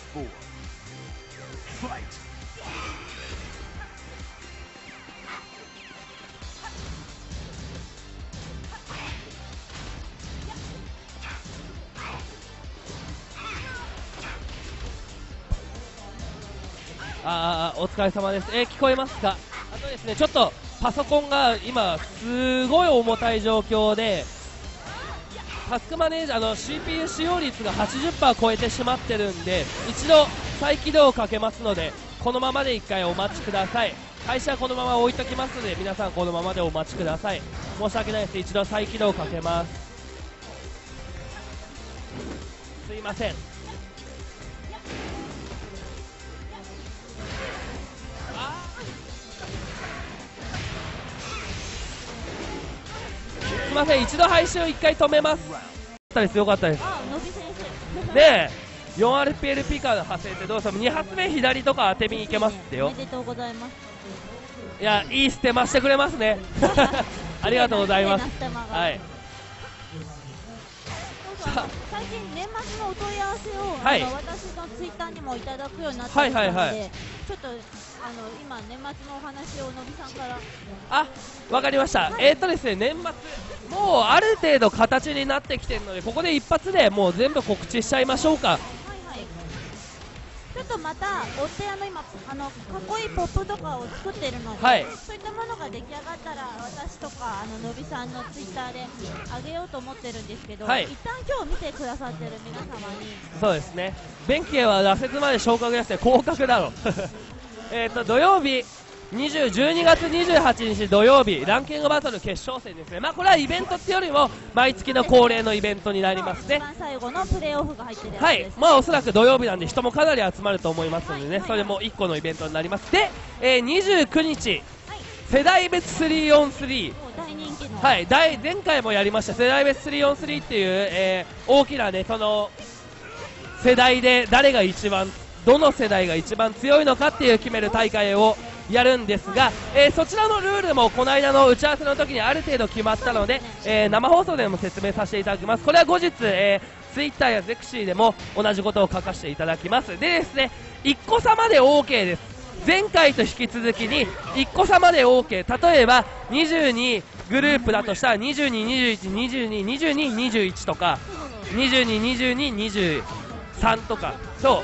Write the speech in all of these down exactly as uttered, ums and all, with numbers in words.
あー、お疲れ様です。えー、聞こえますか？あとですね、ちょっとパソコンが今すごい重たい状況で、タスクマネージャーの シーピーユー 使用率が はちじゅっパーセント 超えてしまってるんで、一度再起動をかけますので、このままで一回お待ちください。配車はこのまま置いときますので、皆さんこのままでお待ちください。申し訳ないです。一度再起動をかけます。すいません。すいません、一度配信を一回止めます。よかったです、よかったです。 あ、のび先生。 ねえ、よんアールピーエルピー からの派生ってどうしてもに発目左とか当て身に行けますってよ。 おめでとうございます。 いや、いいステマしてくれますね。ありがとうございます。はい。 最近年末のお問い合わせを、 はい、 あの私のツイッターにもいただくようになってきたので、はいはいはい、ちょっとあの今年末のお話をのびさんから。 あ、わかりました。はい、えーっとですね、年末もうある程度形になってきてるので、ここで一発でもう全部告知しちゃいましょうか。はいはい。 ちょっとまた追ってあの今あのかっこいいポップとかを作ってるので、 はい、 そういったものが出来上がったら私とかあののびさんのツイッターであげようと思ってるんですけど、はい、一旦今日見てくださってる皆様に。 そうですね。弁慶は挫折まで昇格ですね。降格だろ。えっと土曜日にじゅう、じゅうにがつにじゅうはちにち土曜日、ランキングバトル決勝戦ですね。まあこれはイベントってよりも毎月の恒例のイベントになりますね。 一番最後のプレーオフが入ってるやつです。 はい、まあおそらく土曜日なんで人もかなり集まると思いますのでね、はい、それもいっこのイベントになります。で、えー、にじゅうくにち、はい、世代別 スリーオンスリー、 大人気の、 はい、大前回もやりました世代別 スリーオンスリー っていう、えー、大きなね、その世代で誰が一番どの世代が一番強いのかっていう決める大会をやるんですが、えー、そちらのルールもこの間の打ち合わせの時にある程度決まったので、えー、生放送でも説明させていただきます。これは後日、えー、ツイッターやゼクシーでも同じことを書かせていただきます。でですね、いっこ差まで オーケー です。前回と引き続きにいっこ差まで オーケー。 例えばにじゅうにグループだとしたらにじゅうに、にじゅういち、にじゅうに、にじゅうに、にじゅういちとかにじゅうに、にじゅうに、にじゅうさんとか、そう、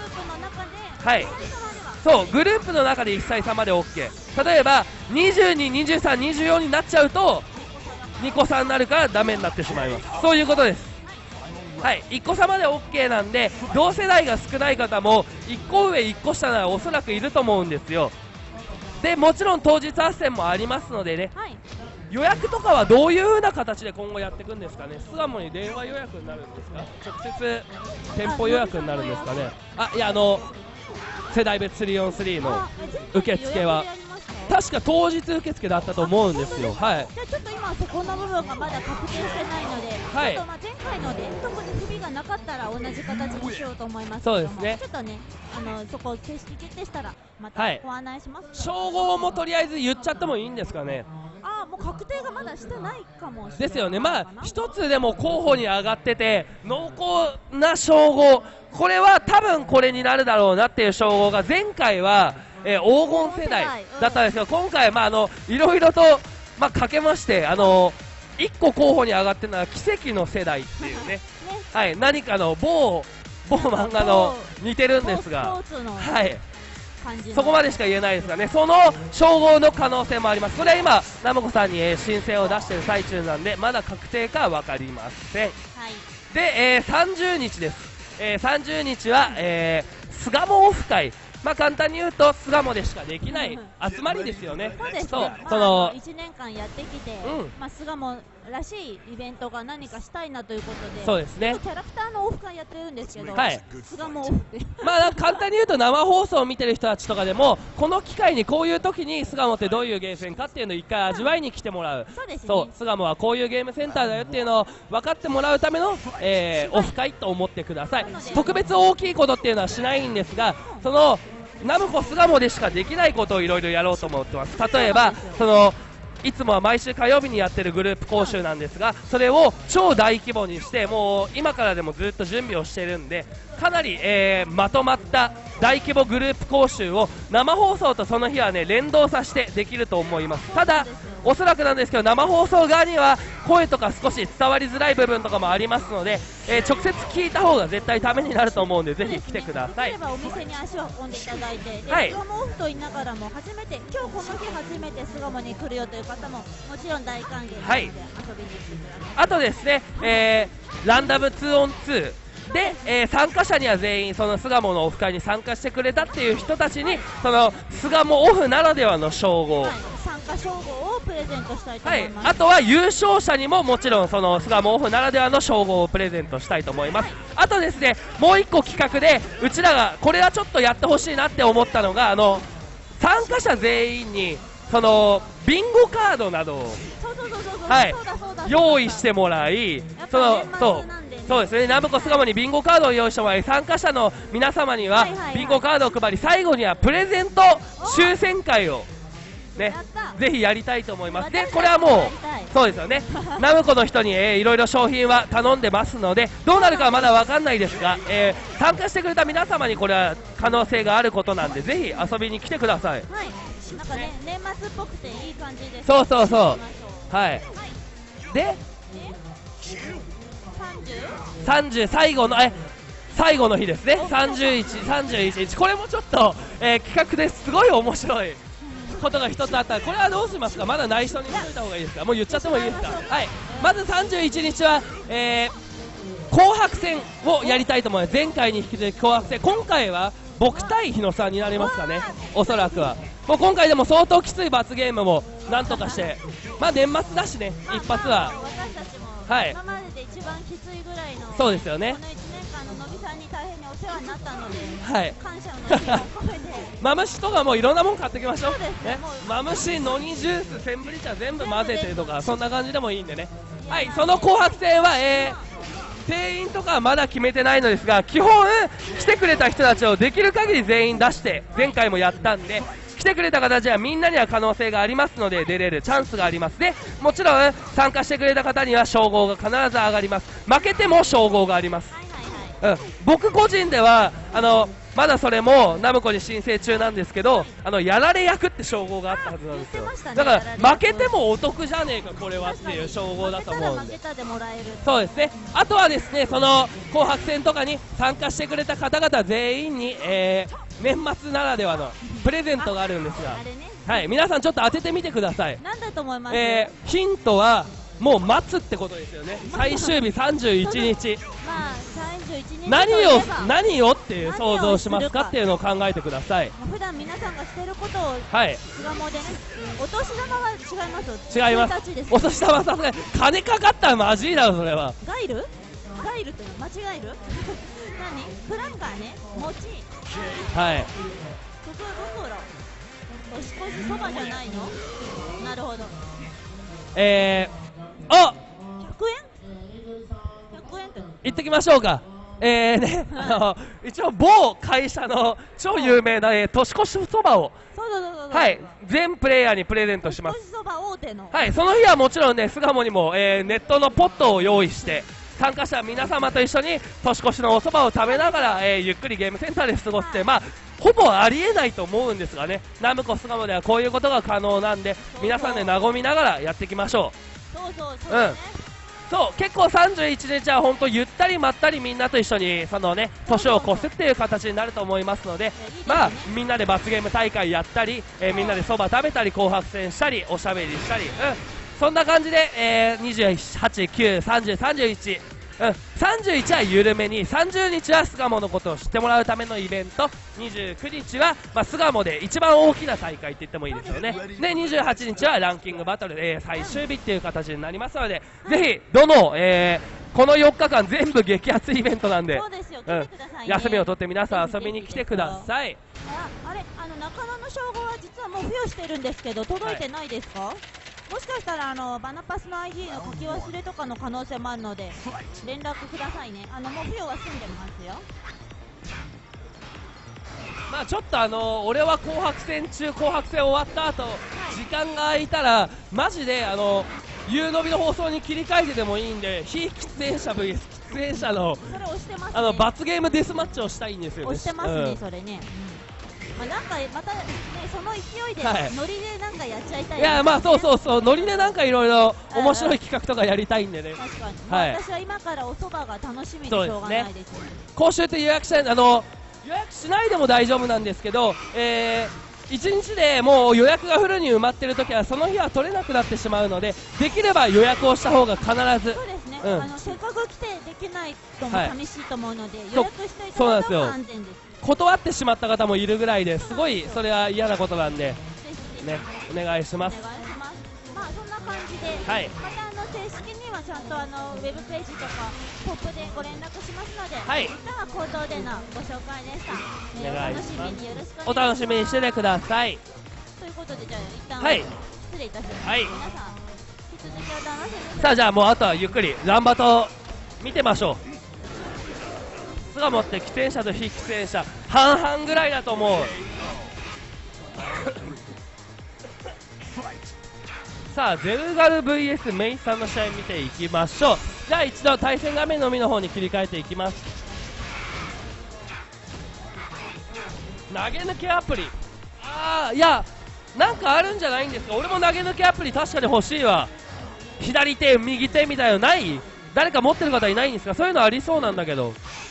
はい、そうグループの中でいっさい差まで オーケー。 例えばにじゅうに、にじゅうさん、にじゅうよんになっちゃうとにこ差になるからダメになってしまいます。そういうことです。はい、いっこ差まで オーケー なんで、同世代が少ない方もいっこ上いっこ下ならおそらくいると思うんですよ。でもちろん当日斡旋もありますのでね、はい、予約とかはどういう風な形で今後やっていくんですかね。巣鴨に電話予約になるんですか、直接店舗予約になるんですかね。あ、いや、あの世代別 スリーオンスリー の受付は確か当日受付だったと思うんですよ。はい。 じゃあちょっと今そこの部分がまだ確定してないので、はい、ちょっとまあ前回ので特に不備がなかったら同じ形にしようと思いますけども、そうですね、ちょっとね、あのそこ正式決定したらまたご案内します。 称号もとりあえず言っちゃってもいいんですかね。 ああ、もう確定がまだしてないかもしれないですよね。まあ一つでも候補に上がってて濃厚な称号、これは多分これになるだろうなっていう称号が前回はえー、黄金世代だったんですけど、今回、まあ、あのいろいろと、まあ、かけましてあのいっこ候補に上がってるのは奇跡の世代っていうね、ね、はい、何かの某某漫画の似てるんですが、はい、そこまでしか言えないですがね、その称号の可能性もあります。これは今ナムコさんに、えー、申請を出している最中なんでまだ確定かは分かりません。はい、で、えー、さんじゅうにちです。えー、さんじゅうにちは、えー、巣鴨オフ会、まあ簡単に言うと巣鴨でしかできない集まりですよね。 そうですね。 そう、 まあ、 そのいちねんかんやってきて、うん、まあ巣鴨らしいイベントが何かしたいなということで、 そうですね。 キャラクターのオフ会やってるんですけど、 はい、 巣鴨オフってまあ簡単に言うと生放送を見てる人たちとかでもこの機会にこういう時に巣鴨ってどういうゲームセンかっていうのを一回味わいに来てもらう。そうですね。そう、巣鴨はこういうゲームセンターだよっていうのを分かってもらうための、えー、オフ会と思ってください。特別大きいことっていうのはしないんですが、そのナムコ巣鴨でしかできないことをいろいろやろうと思ってます。例えばそのいつもは毎週火曜日にやってるグループ講習なんですが、それを超大規模にして、もう今からでもずっと準備をしているんで、かなり、えー、まとまった大規模グループ講習を生放送とその日はね連動させてできると思います。ただおそらくなんですけど、生放送側には声とか少し伝わりづらい部分とかもありますので、えー、直接聞いた方が絶対ためになると思うんで、ぜひ来てください。 できればお店に足を運んでいただいて、で、 はい、 巣鴨オフと言いながらも初めて、今日この日初めて巣鴨に来るよという方ももちろん大歓迎なので、はい、遊びに来てください。 あとですね、えー、ランダムツーオンツーで、えー、参加者には全員その巣鴨のオフ会に参加してくれたっていう人たちにその巣鴨オフならではの称号、はい、 参加称号をプレゼントしたいと思います。 はい、あとは優勝者にももちろんその巣鴨オフならではの称号をプレゼントしたいと思います。はい、あとですね、もう一個企画でうちらがこれはちょっとやってほしいなって思ったのが、あの参加者全員にそのビンゴカードなどを用意してもらい、そのそうそうですね、ナムコ巣鴨にビンゴカードを用意してもらい、参加者の皆様にはビンゴカードを配り、最後にはプレゼント抽選会をね、ぜひやりたいと思います。で、これはもうそうですよね、ナムコの人に、えー、いろいろ商品は頼んでますので、どうなるかはまだ分かんないですが、えー、参加してくれた皆様にこれは可能性があることなんで、ぜひ遊びに来てください。 はい、なんかね、年末っぽくていい感じです。 そうそうそう、はい、でさんじゅう最後のえ最後の日ですね、さんじゅういち、さんじゅういちにち、これもちょっと、えー、企画ですごい面白いことが一つあったら、これはどうしますか、まだ内緒にしといた方がいいですか、もう言っちゃってもいいですか。はい、まずさんじゅういちにちは、えー、紅白戦をやりたいと思います。前回に引き続き紅白戦、今回は僕対日野さんになりますかね、おそらくは。もう今回でも相当きつい罰ゲームもなんとかして、まあ年末だしね、一発は、 私たちもはい、 今までで一番きついぐらいの、 そうですよね、 このいちねんかんののびさんに大変にお世話になったので、 はい、 感謝の意味を込めてマムシとかもいろんなもん買ってきましょう。 そうですね、 ね、マムシ、ノニジュース、センブリ茶全部混ぜてとか、そんな感じでもいいんでね。はい、その紅白戦は、えー、定員とかはまだ決めてないのですが、基本来てくれた人たちをできる限り全員出して、前回もやったんで、来てくれた方たちはみんなには可能性がありますので出れるチャンスがあります。で、もちろん参加してくれた方には称号が必ず上がります。負けても称号があります。うん、僕個人ではあのまだそれもナムコに申請中なんですけど、あのやられ役って称号があったはずなんですよ。だから負けてもお得じゃねえかこれはっていう称号だと思うんで、そうですね。あとはですね、その紅白戦とかに参加してくれた方々全員に、えー、年末ならではのプレゼントがあるんですが、はい、皆さんちょっと当ててみてください。 何だと思います？ えー、ヒントはもう待つってことですよね。最終日さんじゅういちにち、まあ、さんじゅういちにち何を何をっていう想像しますかっていうのを考えてください。 普段皆さんがしてることを、 はい、 巣鴨でね、お年玉は違いますよ。違います。お年玉はさすがに金かかったらマジだろそれは。 ガイルガイルという間違える何プランカーね、餅、 はい、 そこはどこだ、年越しそばじゃないの。なるほど。 えー、あっひゃくえんひゃくえんって言ってきましょうか。えーね、あの一応某会社の超有名な、えー、年越しそばを、はい、全プレイヤーにプレゼントします。 年越しそば大手の、 はい、その日はもちろんね、巣鴨にも、えー、ネットのポットを用意して、参加者皆様と一緒に年越しのおそばを食べながら、えー、ゆっくりゲームセンターで過ごして、まあほぼありえないと思うんですがね、ナムコ巣鴨ではこういうことが可能なんで、皆さんで和みながらやっていきましょう。そうそうそう、ね、うん、 そう、結構さんじゅういちにちは本当ゆったりまったりみんなと一緒にそのね年を越すっていう形になると思いますので、まあみんなで罰ゲーム大会やったり、えー、みんなでそば食べたり紅白戦したりおしゃべりしたり、うん、そんな感じで、えー、にじゅうはち、きゅう、さんじゅう、さんじゅういち、うん、さんじゅういちは緩めに、さんじゅうにちは巣鴨のことを知ってもらうためのイベント、にじゅうくにちは、まあ、巣鴨で一番大きな大会って言ってもいいですよね。でにじゅうはちにちはランキングバトル、えー、最終日っていう形になりますので、ぜひどの、えー、このよっかかん全部激アツイベントなんで、 そうですよ、来てくださいね、 うん、休みを取って皆さん遊びに来てください。 あ、あれ、あの中野の称号は実はもう付与してるんですけど届いてないですか？はい、もしかしたらあのバナパスの アイディー の書き忘れとかの可能性もあるので連絡くださいね。あのもう付与は済んでますよ。まあちょっとあの俺は紅白戦中紅白戦終わった後、はい、 時間が空いたらマジであの夕伸びの放送に切り替えてでもいいんで、非喫煙者 ブイエス 喫煙者のそれ押してます、ね、 あの罰ゲームデスマッチをしたいんですよね。 押してますね、 うん、 それね、うん、まあ、なんかまたね、その勢いで、 はい、 ノリでなんかやっちゃいたい、 ね、いや、まあそうそうそう、ノリでなんかいろいろ面白い企画とかやりたいんでね。 確かに、 はい、 まあ、私は今からお蕎麦が楽しみでしょうがないですね。 講習って予約したい、あの予約しないでも大丈夫なんですけど、えーいちにちでもう予約がフルに埋まっているときはその日は取れなくなってしまうので、できれば予約をした方が必ず。 そうですね、 うん、 あのせっかく来てできないとも寂しいと思うので、はい、予約していただいた方が安全です。 断ってしまった方もいるぐらいですごいそれは嫌なことなんで、ね、お願いします。 お願いします。まあそんな感じで、はい、またあの正式にはちゃんとあのウェブページとかポップでご連絡しますので、はい、一旦は口頭でのご紹介でした。えー、お楽しみによろしくお願いします。 お楽しみにしててください。 ということで、じゃあ一旦、 はい、 失礼いたします。 はい、 皆さん引き続きお楽しみに。 さあ、じゃあもうあとはゆっくりランバト見てましょう。巣鴨って喫煙者と非喫煙者半々ぐらいだと思う。さあ、ゼルガル ブイエス メイさんの試合見ていきましょう。じゃあ一度対戦画面のみの方に切り替えていきます。投げ抜けアプリ、ああ、いや、なんかあるんじゃないんですか。俺も投げ抜けアプリ確かに欲しいわ。左手右手みたいなのない？誰か持ってる方いないんですか。そういうのありそうなんだけど。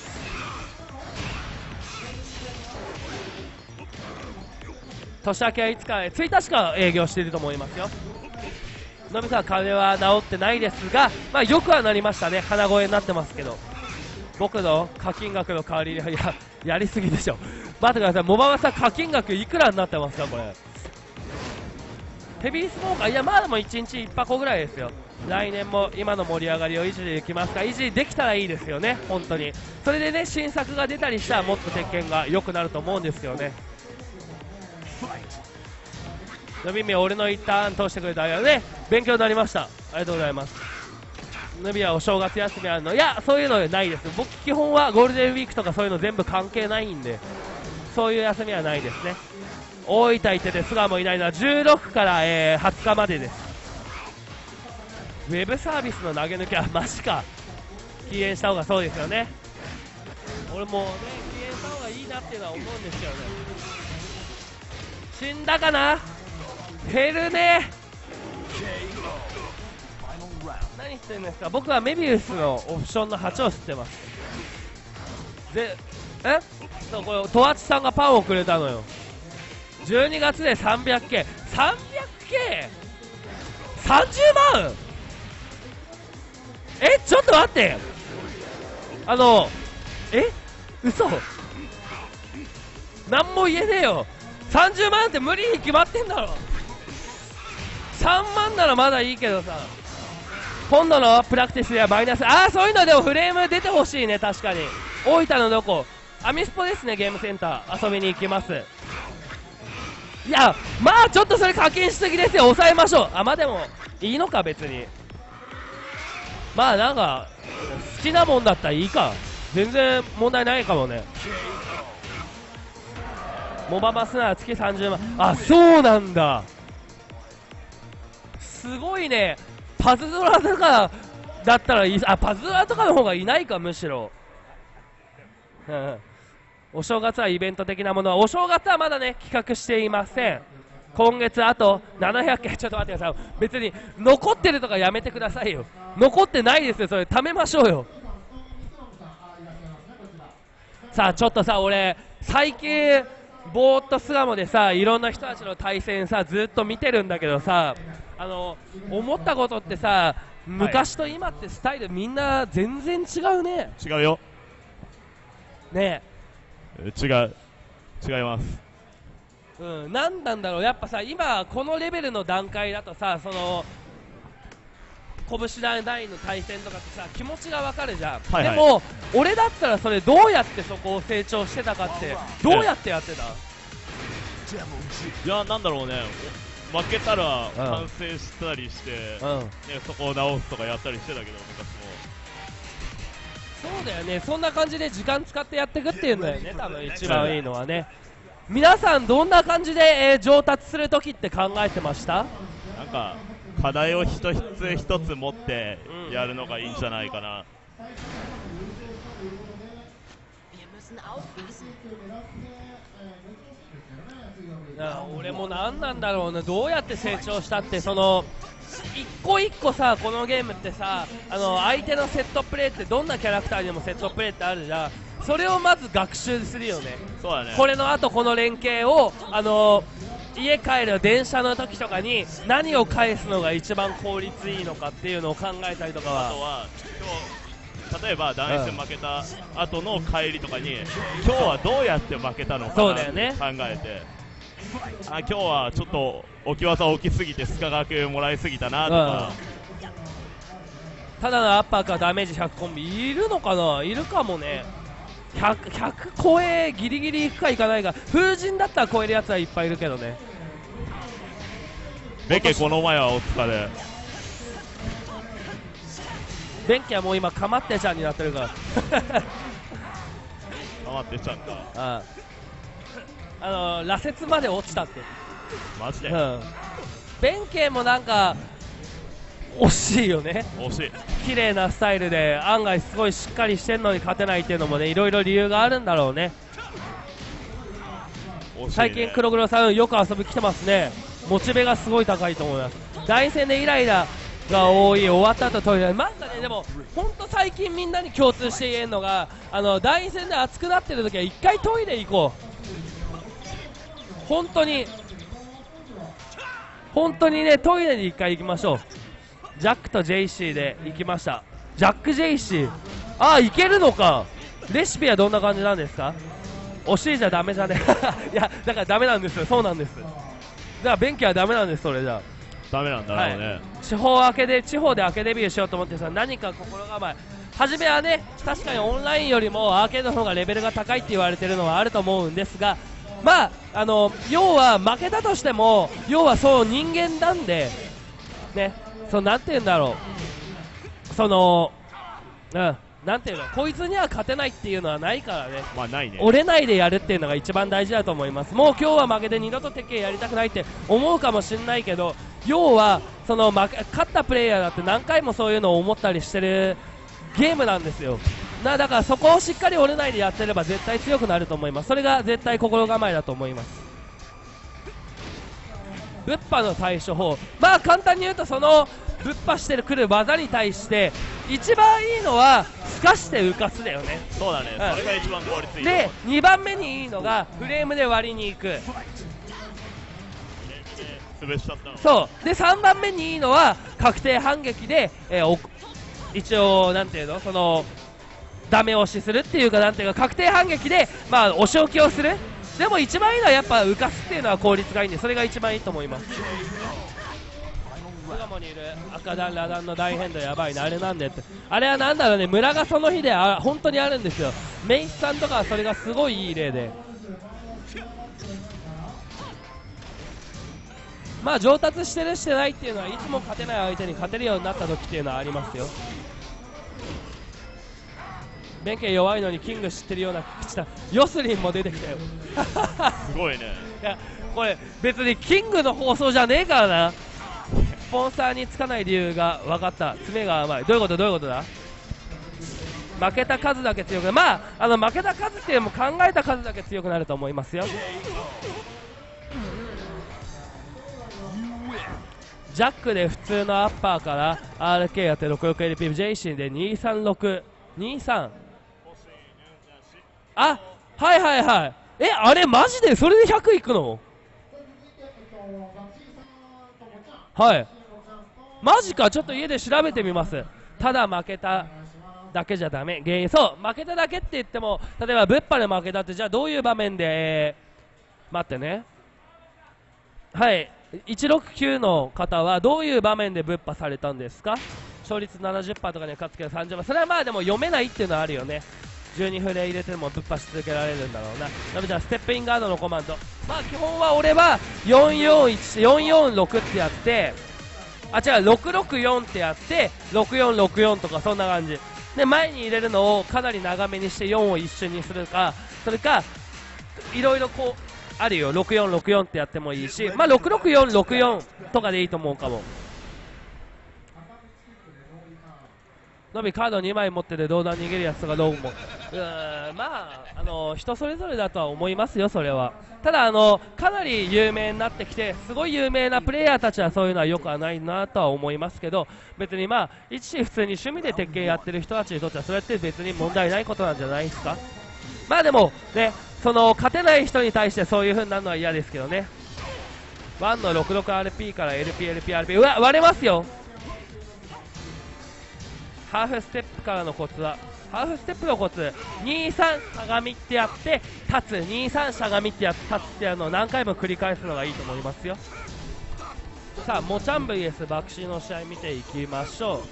年明けはいつかついたちから営業していると思いますよ。のびさん、風は治ってないですが、まあ、よくはなりましたね。鼻声になってますけど、僕の課金額の代わりにや、やりすぎでしょ。待ってください、モバマさん課金額いくらになってますかこれ。ヘビースモーカー、いやまあでもいちにちいち箱ぐらいですよ。来年も今の盛り上がりを維持できますか。維持できたらいいですよね、本当に。それでね、新作が出たりしたらもっと鉄拳が良くなると思うんですよね。のびみ俺の一旦通してくれたあれね、勉強になりました。ありがとうございます。のびはお正月休みあるの、いやそういうのないです。僕基本はゴールデンウィークとかそういうの全部関係ないんで、そういう休みはないですね。大分行ってて巣鴨いないのはじゅうろくから、えー、はつかまでです。ウェブサービスの投げ抜きはマジか。禁煙した方がそうですよね。俺もね禁煙した方がいいなっていうのは思うんですよね。死んだかな、減るね。何言ってんですか。僕はメビウスのオプションのはちを知ってます。で、えそうこれ十八さんがパンをくれたのよ。じゅうにがつで さんびゃくケー さんびゃくケー さんじゅうまん。えちょっと待って、あのえ嘘、何も言えねえよ。さんじゅうまんって無理に決まってんだろ。さんまんならまだいいけどさ、今度のプラクティスではマイナス、ああそういうのでもフレーム出てほしいね。確かに大分のどこ、アミスポですね。ゲームセンター遊びに行きます。いやまあちょっとそれ課金しすぎですよ。抑えましょう。あまあでもいいのか別に。まあなんか好きなもんだったらいいか、全然問題ないかもね。モバマスなら月さんじゅうまん、あそうなんだ、すごいね。パズドラとかだったらいい、あパズドラとかの方がいないかむしろ。うんお正月はイベント的なものは、お正月はまだね企画していません。今月あとななひゃくけん、ちょっと待ってください。別に残ってるとかやめてくださいよ。残ってないですよ、それ貯めましょうよ。さあちょっとさ、俺最近ぼーっと巣鴨でさ、いろんな人たちの対戦さずっと見てるんだけどさ、あの思ったことってさ、昔と今ってスタイルみんな全然違うね。 違うよねえ、違う違います。 うん、なんなんだろう、やっぱさ今このレベルの段階だとさ、その拳ナインの対戦とかってさ気持ちがわかるじゃん、はいはい、でも俺だったらそれどうやってそこを成長してたかってどうやってやってた？いやなんだろうね、負けたら反省したりして、うんね、そこを直すとかやったりしてたけど昔も。 そうだよね、そんな感じで時間使ってやっていくっていうんだよね、多分一番いいのはね。 皆さんどんな感じで、えー、上達するときって考えてました？ なんか課題を一つ一つ持ってやるのがいいんじゃないかな。 うん、俺も何なんだろうな、どうやって成長したって、その一個一個さ、このゲームってさ、あの相手のセットプレーってどんなキャラクターにもセットプレーってあるじゃん。それをまず学習するよね。 そうだね。 これの後この連携を、あの家帰る電車の時とかに何を返すのが一番効率いいのかっていうのを考えたりとかは。 あとは今日例えば団員戦負けた後の帰りとかに、うん、今日はどうやって負けたのかなって考えて、あ、今日はちょっと置き技置きすぎてスカがけもらいすぎたなとか、 うん、ただのアッパーかダメージひゃくコンビいるのかな、いるかもね。 ひゃく, ひゃく超えギリギリいくかいかないか、風神だったら超えるやつはいっぱいいるけどね。 ベケこの前はお疲れ。 ベンケはもう今かまってちゃんになってるからかまってちゃんか。 ああ、あの羅刹まで落ちたって。 マジで、 うん、ベンケもなんか惜しいよね。 惜しい。 綺麗なスタイルで案外すごいしっかりしてんのに勝てないっていうのもね、いろいろ理由があるんだろうね。 ね、 最近黒黒さんよく遊び来てますね。モチベがすごい高いと思います。第二戦でイライラが多い、終わった後トイレ、なんかね、でも本当最近みんなに共通して言えるのが、あの第二戦で熱くなってる時は一回トイレ行こう。本当に本当にね、トイレに一回行きましょう。ジャックとジェイシーで行きました。ジャック・ジェイシー、ああ、いけるのか。レシピはどんな感じなんですか？惜しいじゃダメじゃねいや、だからダメなんですよ。そうなんです。だからベンキはダメなんです。それじゃダメなんだろうね、 はい、地方明けで地方で明けデビューしようと思ってさ、何か心構え、初めはね、確かにオンラインよりもアーケードの方がレベルが高いって言われてるのはあると思うんですが、まあ、あの要は負けたとしても、要はそう人間なんでね、そうなんて言うんだろう、その、うん、なんていうの、こいつには勝てないっていうのはないからね、 まあないね、 折れないでやるっていうのが一番大事だと思います。もう今日は負けて二度と鉄拳やりたくないって思うかもしれないけど、要はその負け勝ったプレイヤーだって何回もそういうのを思ったりしてるゲームなんですよ。なだからそこをしっかり折れないでやってれば絶対強くなると思います。それが絶対心構えだと思います。ぶっぱの対処法、まあ簡単に言うと、そのぶっぱしてくる技に対して一番いいのはすかして浮かすだよね。 そうだね、うん、それが一番効率いい。 でにばんめにいいのがフレームで割りに行く。 潰しちゃったの。 そうでさんばんめにいいのは確定反撃で、えー、一応なんていうの、そのダメ押しするっていうか、なんていうか確定反撃で、まあ、お仕置きをする。でも一番いいのはやっぱ浮かすっていうのは効率がいいんで、それが一番いいと思います。巣鴨にいる赤段ラダンの大変動やばいな、あれなんでって、あれはなんだろうね、村がその日であ本当にあるんですよ。メイスさんとかはそれがすごいいい例で、まあ上達してるしてないっていうのはいつも勝てない相手に勝てるようになった時っていうのはありますよ。弁慶弱いのにキング知ってるような口だ。ヨスリンも出てきたよすごいね。 いやこれ別にキングの放送じゃねえからな。スポンサーにつかない理由が分かった。爪が甘い。どういうことどういうことだ。負けた数だけ強くなる。まああの負けた数っていうのも考えた数だけ強くなると思いますよ。ジャックで普通のアッパーから アールケー やって ろくろくエルピー ジェイシー でにさんろく にさん、あ、はいはいはい。え、あれマジでそれでひゃくいくの？はい。マジか、ちょっと家で調べてみます。ただ負けただけじゃダメ。原因、そう、負けただけって言っても、例えばぶっぱで負けたって、じゃあどういう場面で、えー、待ってね。はい。いちろくきゅうの方はどういう場面でぶっぱされたんですか？勝率 ななじゅっパーセント とかに勝つけどさんじゅっパーセント、それはまあでも読めないっていうのはあるよね。じゅうにフレ入れてもぶっぱし続けられるんだろうな。なのでじゃあステップインガードのコマンド、まあ基本は俺はよんよんいち、よんよんろくってやって、あ違うろくろくよんってやってろくよんろくよんとかそんな感じで、前に入れるのをかなり長めにしてよんを一瞬にするか、それかいろいろこうあるよ。ろくよんろくよんってやってもいいし、まあろくろくよんろくよんとかでいいと思うかも。のびカードにまい持ってて動弾逃げるやつとかどうも、うーん、まあ、あの人それぞれだとは思いますよ、それは。ただあの、かなり有名になってきて、すごい有名なプレイヤーたちはそういうのはよくはないなとは思いますけど、別にまあ、一普通に趣味で鉄拳やってる人たちにとっては、それって別に問題ないことなんじゃないですか。まあでも、ね、その勝てない人に対してそういう風になるのは嫌ですけどね。ワンの ろくろくアールピー から エルピーエルピーアールピー、うわ、割れますよ。ハーフステップからのコツは、ハーフステップのコツ、にさんしゃがみってやって立つ、にさんしゃがみってやって立つってやるのを何回も繰り返すのがいいと思いますよ。さあ、モチャン ブイエス バクシーの試合見ていきましょう。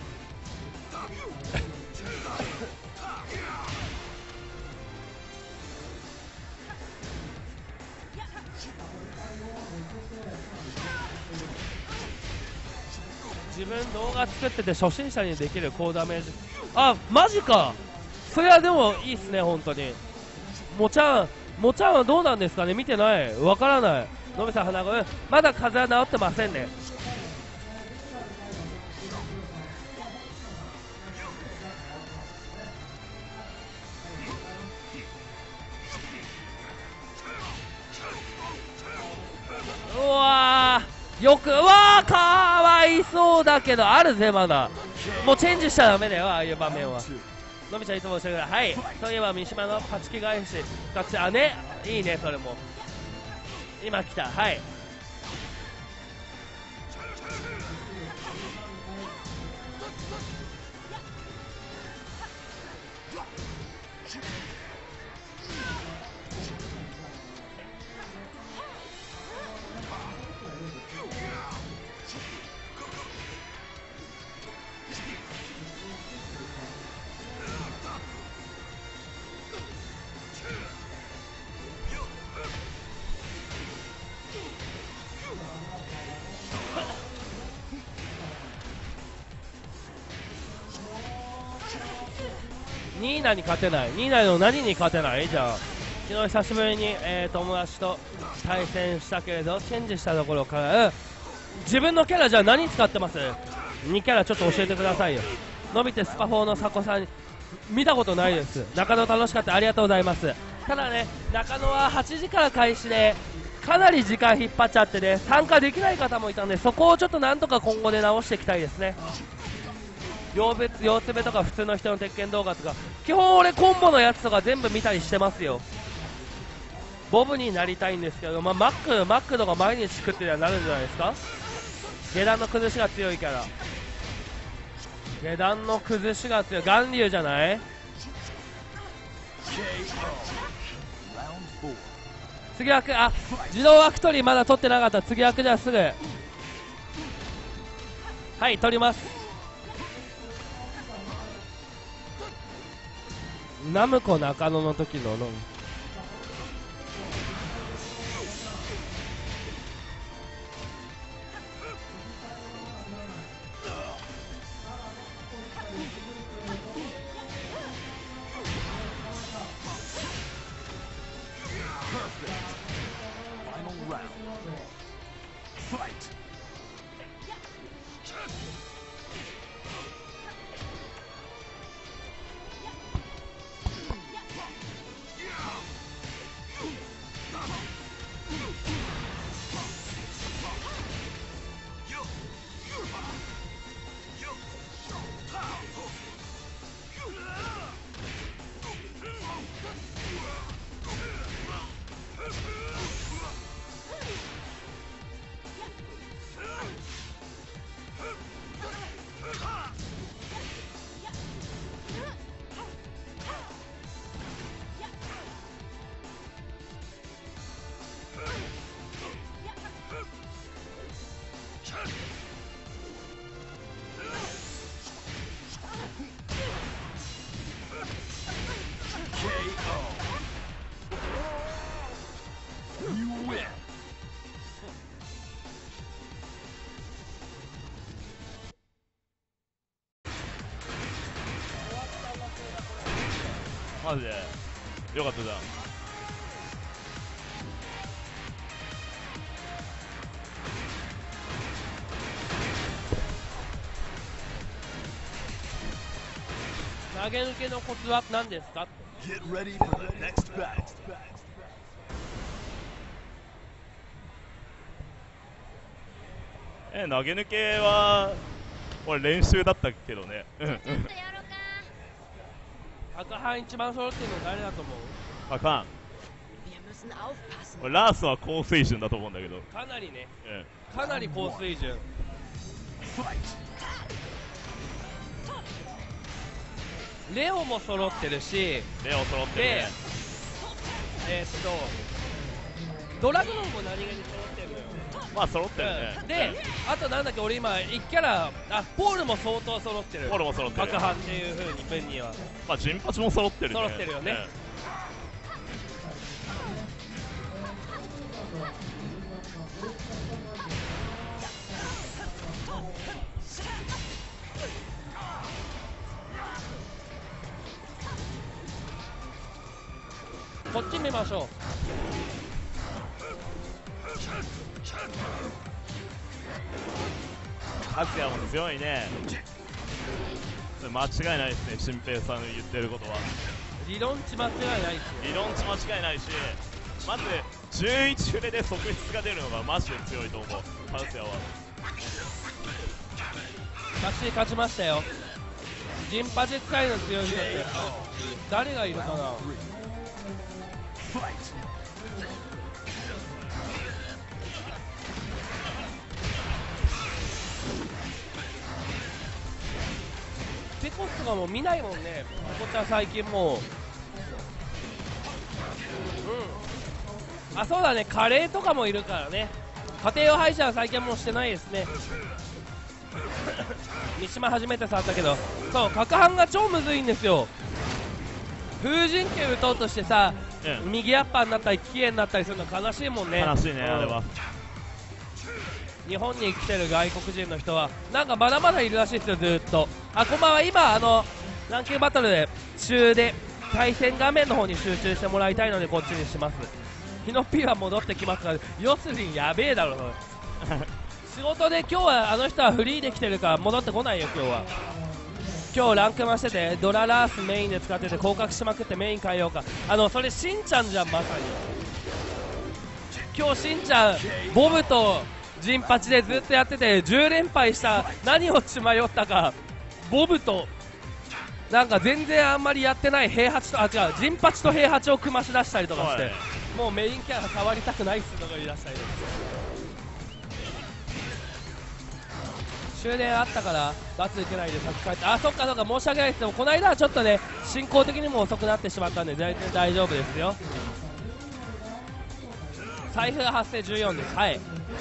自分動画作ってて初心者にできる高ダメージ、あ、マジか。それはでもいいっすね、本当に。もちゃん、もちゃんはどうなんですかね、見てない、わからない。のびさん、花子、まだ風邪は治ってませんね。うわー、よく、うわー、かわいそうだけど、あるぜ、まだ。もうチェンジしちゃダメだよ、ああいう場面は。のびちゃんいつもしてくれ。はい。そういえば三島のパチキ返し、学生、あ、ね、いいね、それも。今来た、はい。ニーナに勝てない。ニーナの何に勝てない。じゃあ昨日久しぶりに、えー、友達と対戦したけれどチェンジしたところから、うん、自分のキャラじゃあ何使ってます？にキャラちょっと教えてくださいよ。のびてスパフォーの佐古さん見たことないです。中野楽しかった、ありがとうございます。ただね、中野ははちじから開始でかなり時間引っ張っちゃってね、参加できない方もいたんで、そこをちょっとなんとか今後で直していきたいですね。腰別、腰つべとか普通の人の鉄拳動画とか、基本俺コンボのやつとか全部見たりしてますよ。ボブになりたいんですけど、まあ、マック、マックとか毎日食ってりゃなるんじゃないですか。下段の崩しが強いから。下段の崩しが強い。巌流じゃない？次枠、あ、自動枠取りまだ取ってなかった。次枠じゃあすぐ。はい、取ります。ナムコ中野の時ののマジでよかったじゃん。 投げ抜けのコツは何ですか？ え投げ抜けは俺練習だったけどね。 赤半一番揃ってるの誰だと思う？ 赤半俺ラースは高水準だと思うんだけど、 かなりね、 うん、 かなり高水準。レオも揃ってるし、 レオ揃ってるね。 えー、っとドラグノンも何気に揃ってるのよ。 まあ揃ってるね、 うん、であとなんだっけ、俺今いちキャラ、あポールも相当揃ってる。 ポールも揃ってる、 赤半っていう風に分にはまあジンパチも揃ってるね。 揃ってるよね、うん、こっち見ましょう。 アクヤも強いね。間違いないですね、新平さんの言ってることは。 理論値間違いないし、 理論値間違いないし、まずじゅういちフレで即出が出るのがマジで強いと思う、ハウスヤは。 勝ち勝ちましたよ。ジンパチ使いの強い人って誰がいるかな。ペコスとかも見ないもんね、こっちは最近もう。うん、あ、そうだね、カレーとかもいるからね。家庭用配車は最近はもうしてないですね。三島初めて触ったけど、そう、角半が超むずいんですよ。風神家打とうとしてさ、うん、右アッパーになったり利き絵になったりするの悲しいもんね。 悲しいね、うん、あれは。 日本に来てる外国人の人はなんかまだまだいるらしいですよ、ずーっと。あ、こんばんは。今あのランキングバトルで中で対戦画面の方に集中してもらいたいのでこっちにします。ヒノピーは戻ってきますから、ヨスリンやべえだろ仕事で今日はあの人はフリーで来てるから戻ってこないよ。今日は今日ランクマしててドララースメインで使ってて降格しまくってメイン変えようか。あのそれしんちゃんじゃん、まさに。今日しんちゃんボブとジンパチでずっとやっててじゅう連敗した。何を血迷ったか、ボブとなんか全然あんまりやってない平八と、あ違う、ジンパチと平八を組まし出したりとかして、もうメインキャラ触りたくないっすのが言い出したりです。終電あったから罰受けないで先帰って、あ、そっかそっか、申し訳ないです。でもこの間はちょっとね進行的にも遅くなってしまったんで全然大丈夫ですよ。財布が発生じゅうよんです。はい。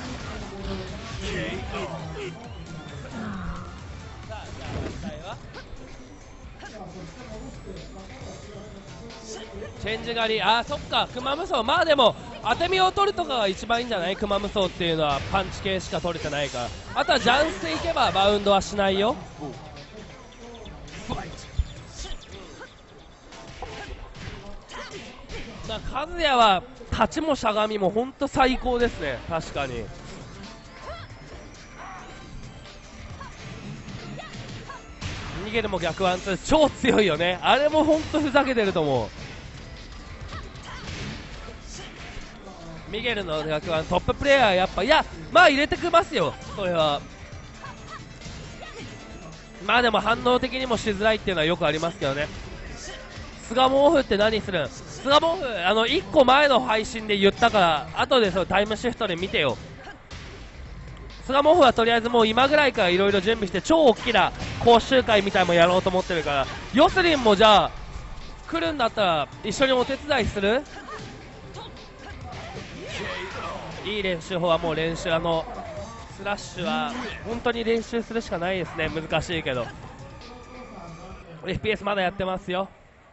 チェンジ狩り、あーそっか、クマ無双、まあでも当て身を取るとかが一番いいんじゃない。クマ無双っていうのはパンチ系しか取れてないから。あとはジャンスいけばバウンドはしないよ。まあ、和也は立ちもしゃがみも本当最高ですね。確かに逃げるも逆ワンツー超強いよね。あれも本当ふざけてると思う。ミゲルの逆ワントッププレイヤーやっぱ、いやまあ入れてきますよ、それは。まあでも反応的にもしづらいっていうのはよくありますけどね。スガモオフって何するん？スガモオフあのいっこまえの配信で言ったから後でそのタイムシフトで見てよ。スガモオフはとりあえずもう今ぐらいからいろいろ準備して超大きな講習会みたいもやろうと思ってるから、ヨスリンもじゃあ来るんだったら一緒にお手伝いする？いい練習法はもう練習、あのスラッシュは本当に練習するしかないですね。難しいけど エフピーエス まだやってますよ。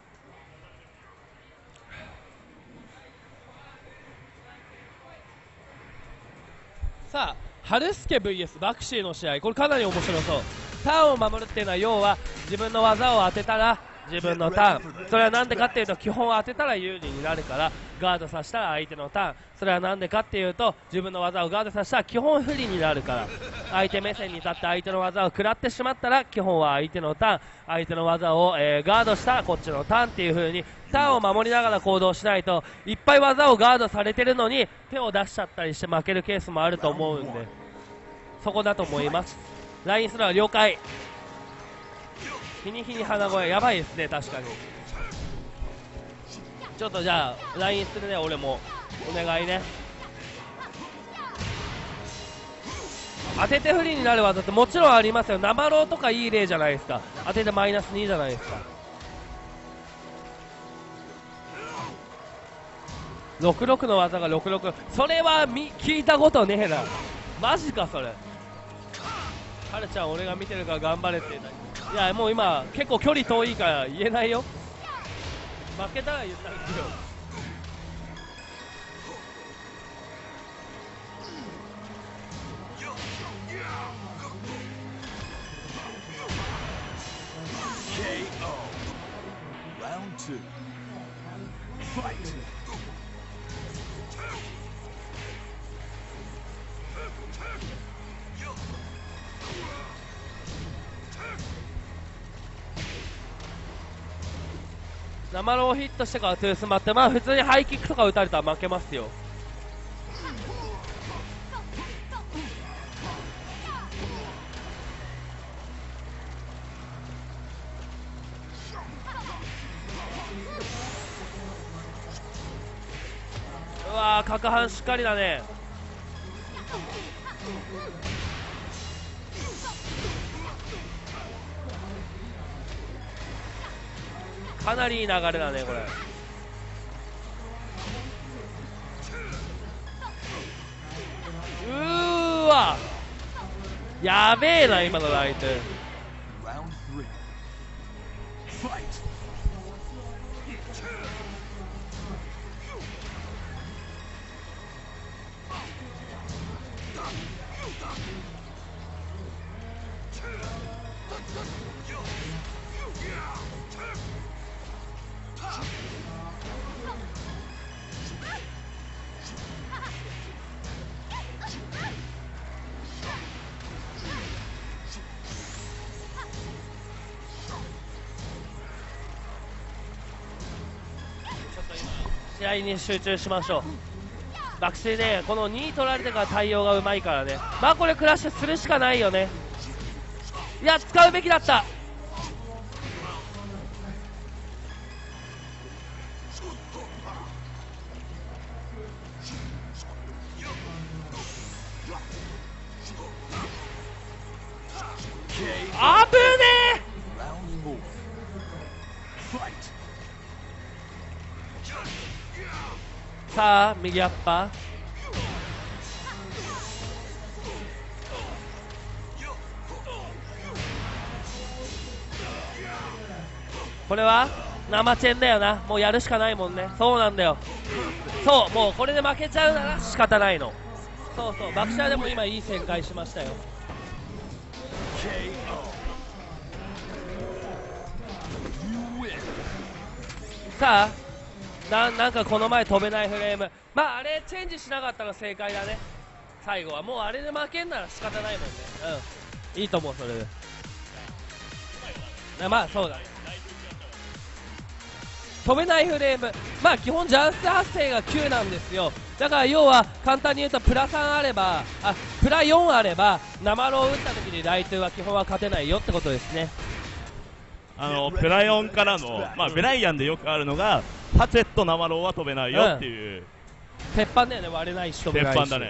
さあハルスケ ブイエス バクシーの試合、これかなり面白そう。ターンを守るっていうのは要は自分の技を当てたら自分のターン。それはなんでかっていうと基本当てたら有利になるから、ガードさせたら相手のターン。それはなんでかっていうと自分の技をガードさせたら基本不利になるから、相手目線に立って相手の技を食らってしまったら基本は相手のターン、相手の技を、えー、ガードしたらこっちのターンっていう風にターンを守りながら行動しないと、いっぱい技をガードされてるのに手を出しちゃったりして負けるケースもあると思うんで、そこだと思います。ラインスローは了解。日に日に鼻声やばいですね。確かにちょっとじゃあラインするね、俺もお願いね。当てて不利になる技ってもちろんありますよ。生ローとかいい例じゃないですか。当ててマイナスにじゃないですか。ろくろくの技がろくろく、それはみ聞いたことねえな。マジかそれ。はるちゃん俺が見てるから頑張れって言った。いやもう今結構距離遠いから言えないよ。負けたら言ったんですよ。生ローヒットしてからトゥースマって、まあ普通にハイキックとか打たれたら負けますよ。うわー、角半しっかりだね。かなりいい流れだねこれ。うーわ、やべえな今のライト。試合に集中しましょう。バクシーね、このに取られてから対応がうまいからね。まあこれクラッシュするしかないよね。いや使うべきだった。あぶねえ。さあ右アッパー、これは生チェンだよな。もうやるしかないもんね。そうなんだよ。そう、もうこれで負けちゃうなら仕方ないの。そうそう、バクシャーでも今いい旋回しましたよ。さあな, なんかこの前飛べないフレーム、まああれチェンジしなかったら正解だね。最後はもうあれで負けんなら仕方ないもんね。うん、いいと思うそれで。まあそうだね、飛べないフレーム、まあ基本ジャンス発生がきゅうなんですよ。だから要は簡単に言うとプラさんあれば、あプラよんあれば生ロー打った時にライトゥーは基本は勝てないよってことですね。 あのプラよんからの、まあ、ブライアンでよくあるのがハチェット生ローは飛べないよっていう、うん、 鉄板だよね。割れないし飛べないし鉄板だね。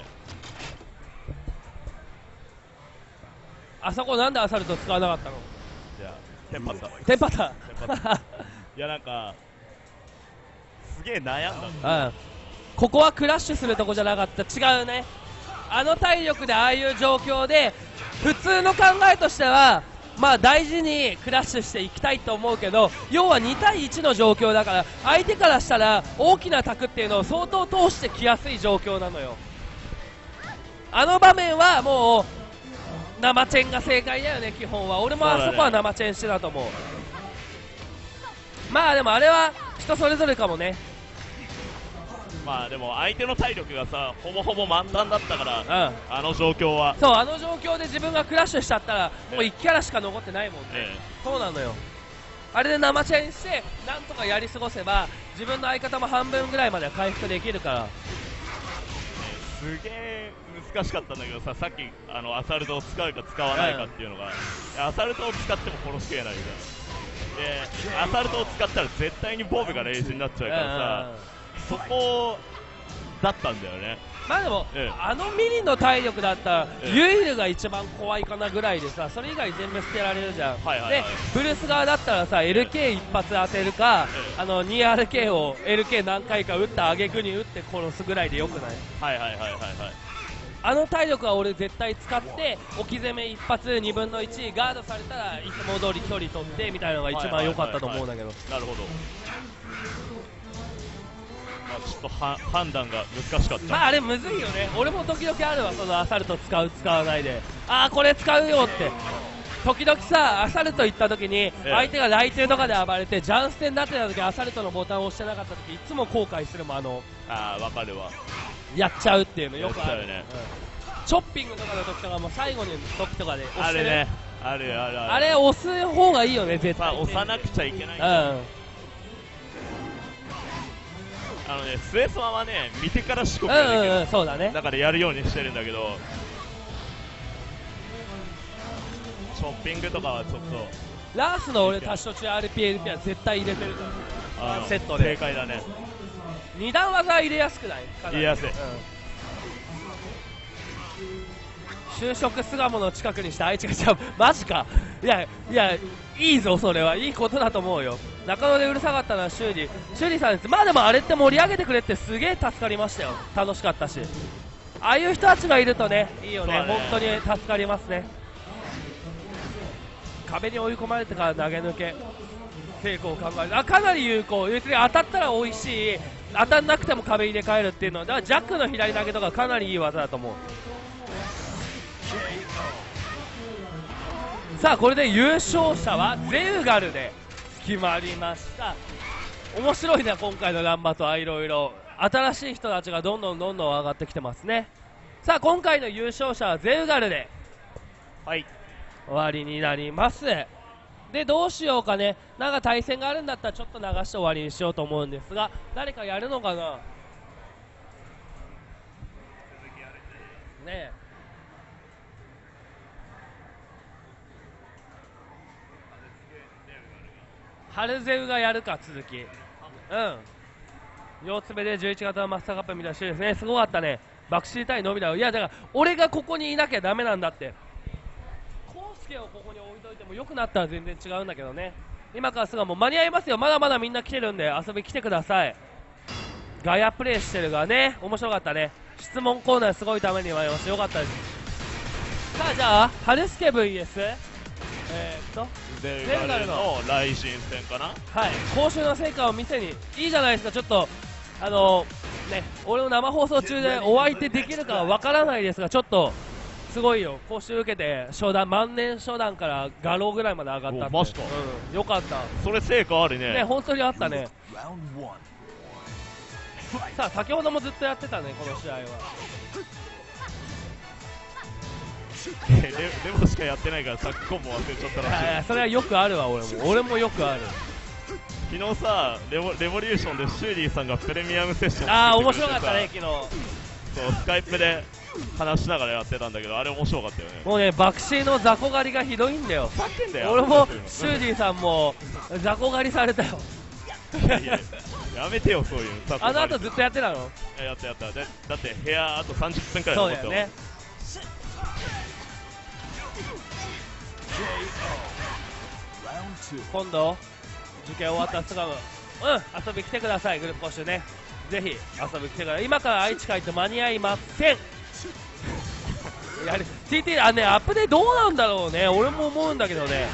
あそこなんでアサルト使わなかったの。 いやテンパったテンパったいやなんかすげえ悩んだ、 うん、ここはクラッシュするとこじゃなかった。違うね。あの体力でああいう状況で普通の考えとしてはまあ大事にクラッシュしていきたいと思うけど、要はにたいいちの状況だから相手からしたら大きな卓っていうのを相当通してきやすい状況なのよ。あの場面はもう生チェンが正解だよね基本は。俺もあそこは生チェンしてたと思う。 まあでもあれは人それぞれかもね。 まあでも相手の体力がさほぼほぼ満タンだったから、うん、あの状況は。 そう、あの状況で自分がクラッシュしちゃったらもういちキャラしか残ってないもんね、ええ、そうなのよ。あれで生チェンしてなんとかやり過ごせば自分の相方も半分ぐらいまでは回復できるから。 すげえ難しかったんだけどさ、さっきあのアサルトを使うか使わないかっていうのが、うん、アサルトを使っても殺しきれないみたいな。でアサルトを使ったら絶対にボブがレイジになっちゃうからさ、うん、そこだったんだよね。 まあでも、ええ、あのミリの体力だったら、ええ、ユイルが一番怖いかなぐらいでさ、それ以外全部捨てられるじゃん、はいはいはい、でブルース側だったらさ エルケー 一発当てるか、ええ、あの にアールケー を エルケー 何回か打った挙句に打って殺すぐらいでよくない？ はいはいはいはいはい。 あの体力は俺絶対使って置き攻め一発にぶんのいちガードされたらいつも通り距離取ってみたいなのが一番良かったと思うんだけど。 なるほど。ちょっと判断が難しかった。 まああれむずいよね。俺も時々あるわ、そのアサルト使う使わないで、ああこれ使うよって時々さ、アサルト行った時に相手がライテルとかで暴れてジャンステになってた時アサルトのボタンを押してなかった時いつも後悔するもん。あのあーわかるわ、 やっちゃうっていうのよくあるよね、 うん、チョッピングとかの時とかも最後の時とかで押してる、 あれね、あるあるある、 あれ押す方がいいよね絶対。 押さなくちゃいけない、うん、あのね、スエスマはね、見てから四国ができる、うんうん、 そうだね、 だからやるようにしてるんだけど、ショッピングとかはちょっとラースの俺多少中 アールピーエルピー は絶対入れてるからセットで正解だね。 二段技入れやすくない？ 入れやすい、うん、 就職巣鴨の近くにして愛知がちゃうマジか。いやいやいいぞ、それはいいことだと思うよ。中野でうるさかったのは修理修理さんです。まあでもあれって盛り上げてくれてすげえ助かりましたよ。楽しかったし、ああいう人たちがいるとねいいよ ね, ね本当に助かりますね。壁に追い込まれてから投げ抜け成功を考える、あかなり有効。別に当たったら美味しい、当たんなくても壁入れ替えるっていうのは、だからジャックの左投げとかかなりいい技だと思う。さあこれで優勝者はゼウガルで決まりました。面白いね今回のランバトはいろいろ新しい人たちがどんどんどんどん上がってきてますね。さあ今回の優勝者はゼウガルではい終わりになります。でどうしようかね、なんか対戦があるんだったらちょっと流して終わりにしようと思うんですが、誰かやるのかなねえ。ハルゼウがやるか続き、うん腰つべでじゅういちがたのマスターカップみたいな種類ですね。すごかったね。爆死対のみだよ。いやだから俺がここにいなきゃダメなんだって。コウスケをここに置いといても良くなったら全然違うんだけどね。今からすぐもう間に合いますよ。まだまだみんな来てるんで遊び来てください。ガヤプレイしてるがね面白かったね。質問コーナーすごいために言われました。よかったです。さあじゃあハルスケ ブイエス えー、っとゼウガルの来神戦かな。 はい、講習の成果を見せにいいじゃないですか。ちょっとあのー、ね俺の生放送中でお相手できるかはわからないですが、ちょっとすごいよ。講習受けて初段万年初段から画廊ぐらいまで上がったって。 マジか、 うん、よかった。 それ成果あるね。 ね本当にあったね。さあ先ほどもずっとやってたねこの試合は。 レ, レモしかやってないからさっきコンボ忘れちゃったらしい。 いやいやそれはよくあるわ。俺も俺もよくある。 昨日さレ ボ, レボリューションでシューリーさんがプレミアムセッションああ面白かったね昨日。 そうスカイプで話しながらやってたんだけどあれ面白かったよね。 もうね爆死の雑魚狩りがひどいんだよ。 んだよ俺もシューリーさんも雑魚狩りされたよ。 いやいややめてよそういうの。 あの後ずっとやってたの？ やったやった。だって部屋あとさんじゅっぷんくらい残ってたもん。そうだよね。 今度受験終わったらすぐうん遊び来てください。グループ講習ねぜひ遊び来てください。今から愛知帰って間に合いません。やはり ティーティー あねアップでどうなんだろうね。俺も思うんだけどね。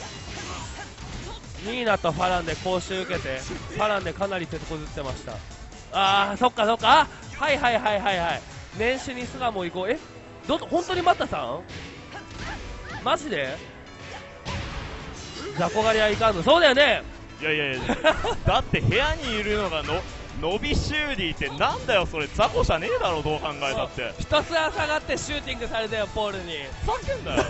ニーナとファランで講習受けてファランでかなり手こずってました。あーそっかそっか。あはいはいはいはいはい。年始に巣鴨行こう。えど本当にマッタさんマジで雑魚狩りはいかんの。そうだよねいやいやいやだって部屋にいるのがの伸びシューディってなんだよそれ雑魚じゃねえだろどう考えたってひたすら下がってシューティングされたよポールにふざけんなよ、はい、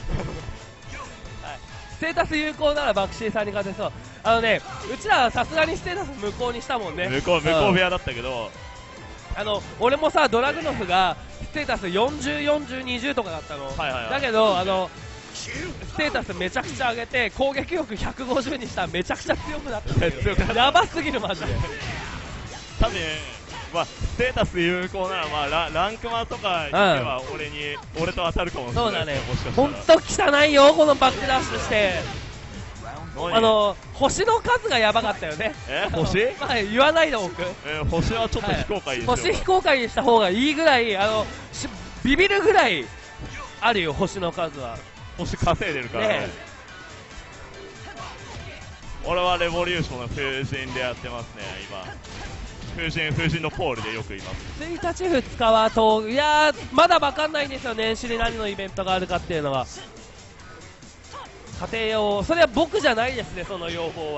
ステータス有効ならバクシーさんに勝てそう。あのねうちらはさすがにステータス無効にしたもんね。 向こう向こう部屋だったけど、 あの俺もさドラグノフがステータスよんじゅう、よんじゅう、にじゅうとかだったの、 はいはいはい、 だけどあのステータスめちゃくちゃ上げて攻撃力ひゃくごじゅうにしたらめちゃくちゃ強くなったんだよやばすぎるマジで多分、まあ、ステータス有効なら、まあ、ラ, ランクマンとかには俺に、うん、俺と当たるかもしれない。 そうだね、ほんと汚いよこのバックダッシュしてあの星の数がやばかったよね。 え星まあ言わないでおく、 えー、星はちょっと非公開ですよ、 はい、星非公開にした方がいいぐらいあのビビるぐらいあるよ星の数は。 星稼いでるからね。ね俺はレボリューションの風神でやってますね今。風神風神のポールでよくいます。 ついたちふつかはといやーまだ分かんないんですよ年始に何のイベントがあるかっていうのは。家庭用それは僕じゃないですねその要望は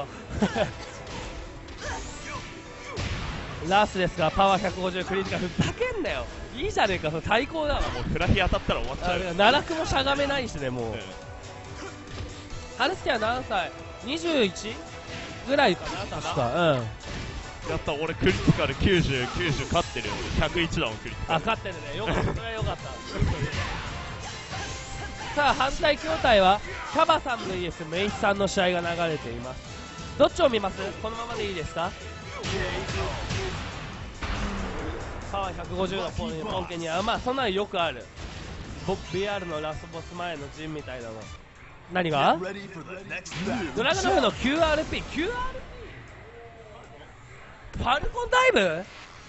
ラスですがパワーひゃくごじゅうクリティカルふざけんなよいいじゃねえかそれ最高だわ。 もうフラヒ当たったら終わっちゃうよ。 奈落もしゃがめないしねもう、うん、ハルスキは何歳にじゅういちぐらいかな確か。うんやった俺クリティカルきゅうじゅう、きゅうじゅう勝ってるよひゃくいちだもんクリティカル。 あ勝ってるねよかったそれはよかったさあ反対筐体はキャバさん ブイエス メイスさんの試合が流れています。どっちを見ます？このままでいいですか？パワーひゃくごじゅうのポンポンケにはまあそんなのよくある。僕 ビーアール のラストボス前の陣みたいなの。何が？ドラグノフの キューアールピー キューアールピー ファルコンダイブ？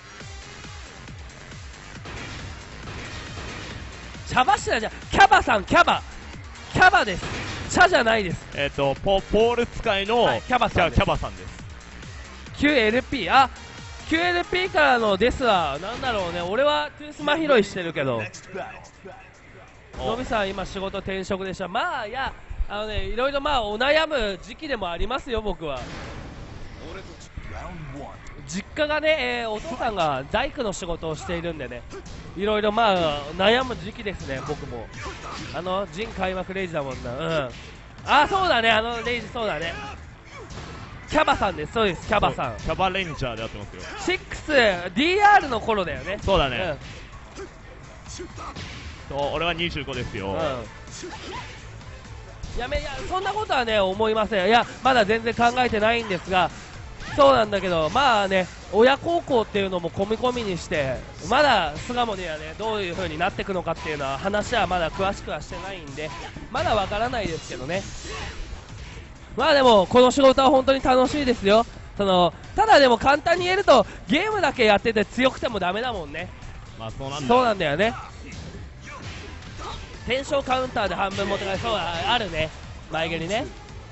茶柱じゃキャバさんキャバキャバです茶じゃないです。 えっ、ー、と ポ, ポール使いの、はい、 キャバさんです。 キャバさんです。 キューエルピー あ キューエルピー からのデスはなんだろうね。俺はトゥースマ拾いしてるけどのびさん今仕事転職でした。まあいやあのねいろいろまあお悩む時期でもありますよ僕は。実家がね、えー、お父さんが大工の仕事をしているんでねいろいろまあ悩む時期ですね僕も。あの陣開幕レイジだもんな。うんあそうだねあのレイジそうだねキャバさんです。そうですキャバさんキャバレンジャーでやってますよ。 シックス ディーアール の頃だよね。 そうだね、うん、俺はにじゅうごですよ、うん、 やめいやそんなことはね思いません。いやまだ全然考えてないんですがそうなんだけどまあね親孝行っていうのも込み込みにしてまだ巣鴨ではねどういう風になっていくのかっていうのは話はまだ詳しくはしてないんでまだわからないですけどね。まあでもこの仕事は本当に楽しいですよ。そのただでも簡単に言えるとゲームだけやってて強くてもダメだもんね。 まあそうなんだそうなんだよね。テンションカウンターで半分持ってかれそうあるね前蹴りね。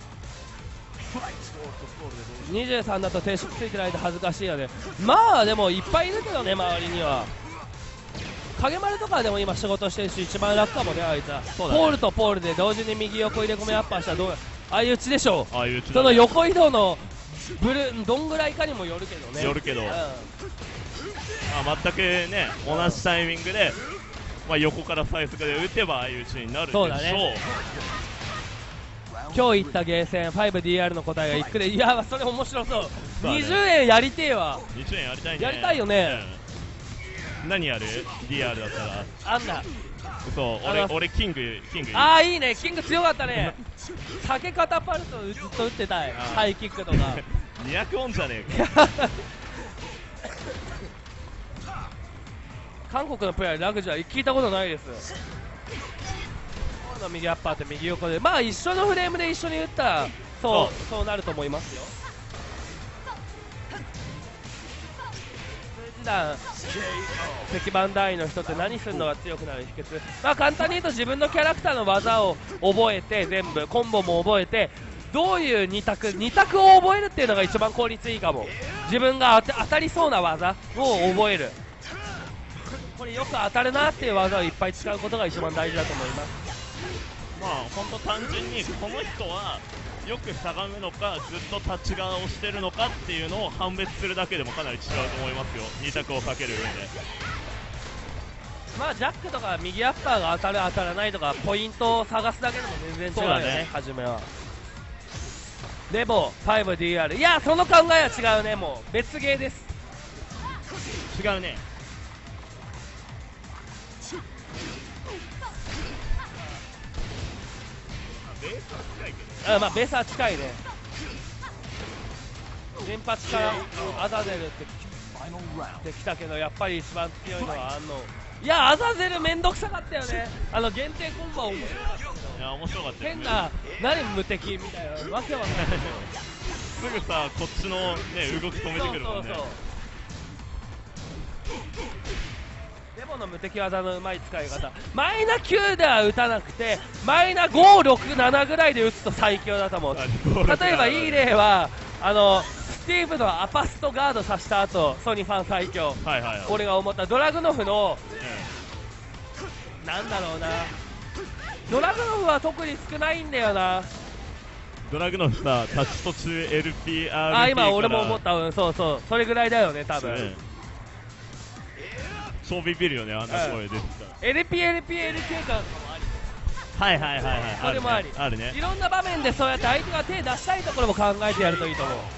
にじゅうさんだと定食ついてないと恥ずかしいよね。まあでもいっぱいいるけどね周りには。影丸とかでも今仕事してるし一番楽かもねあいつは、ね、ポールとポールで同時に右横入れ込みアッパーしたらどうああいう打ちでしょう。 ああいう打ちだね、 その横移動のブルどんぐらいかにもよるけどねよるけど、うん、あ全くね同じタイミングで、まあ、横から最速で打てばああいう打ちになるでしょう。 そうだね今日言ったゲーセン ファイブディーアール の答えがいくでいやそれ面白そう、ね、にじゅうえんやりてえわ。 にじゅうえんやりたいね。 やりたいよね、 うん、何やる ディーアール だったらあんなそう俺俺キングキングああいいねキング強かったね酒カタパルトずっと打ってたいハイキックとかにひゃくオンじゃねえか韓国のプレーヤーラグジュア聞いたことないです。右アッパーって右横でまあ一緒のフレームで一緒に打ったらそうそうなると思いますよ。数字段石板団員の人って何するのが強くなる秘訣、まあ簡単に言うと自分のキャラクターの技を覚えて全部コンボも覚えてどういうに択に択を覚えるっていうのが一番効率いいかも。自分が当た、当たりそうな技を覚えるこれよく当たるなっていう技をいっぱい使うことが一番大事だと思います。 まあ本当単純にこの人はよくしゃがむのかずっと立ち側をしてるのかっていうのを判別するだけでもかなり違うと思いますよ、に択をかける上で。 まあジャックとか右アッパーが当たる当たらないとかポイントを探すだけでも全然違うよね、ね初めは。レボ ファイブディーアール、 いやその考えは違うね、もう別ゲーです。 違うね。ベースは近いけど、 あまあベースは近いね。連発からアザゼルってってきたけど、やっぱり一番強いのはあんの。いやアザゼルめんどくさかったよね。あの限定コンボは面白かったけど、 いや面白かったよね。 変な何無敵みたいなわけわかんないすぐさこっちの、ね、動き止めてくるもんね。そうそうそう、 レボの無敵技のうまい使い方、マイナきゅうでは打たなくてマイナご、ろく、ななぐらいで打つと最強だと思う。例えばいい例はあのスティーブのアパストガードさせた後ソニファン最強、はいはいはい、俺が思ったドラグノフの、うん、なんだろうな、ドラグノフは特に少ないんだよな。 ドラグノフさタッチ途中 エルピーアールピー からあ今俺も思った、うん、そうそうそれぐらいだよね多分、ね、 そうビビるよね、あんな声出てた、うん、 エルピーエルピーエルケー 感とかもあり、 はいはいはいはい、 それもあり、 あるね、 いろんな場面でそうやって相手が手出したいところも考えてやるといいと思う。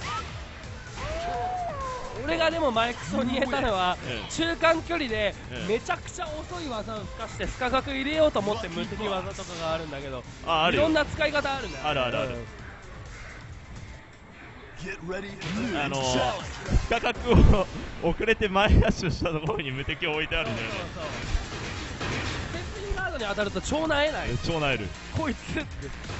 俺がでも前クソに言えたのは、うん、中間距離でめちゃくちゃ遅い技を吹かしてスカ角入れようと思って無敵技とかがあるんだけど、ああるいろんな使い方あるんだよ、ね、 あるあるある、うん、あのスカ角を遅れて前ダッシュしたところに無敵を置いてあるんだよね。そうそうそう、 鉄にガードに当たると超なえない、 超なえるこいつって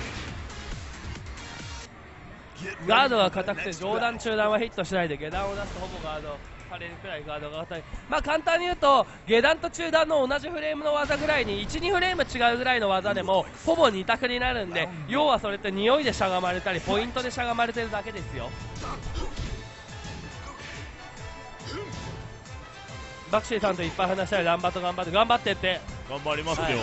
ガードが硬くて上段中段はヒットしないで下段を出すとほぼガードされるくらいガードが硬い。まあ簡単に言うと下段と中段の同じフレームの技ぐらいに いち、にフレーム違うぐらいの技でもほぼに択になるんで、要はそれって匂いでしゃがまれたりポイントでしゃがまれてるだけですよ。バクシーさんといっぱい話したら頑張って頑張って頑張ってって頑張りますよ、はい、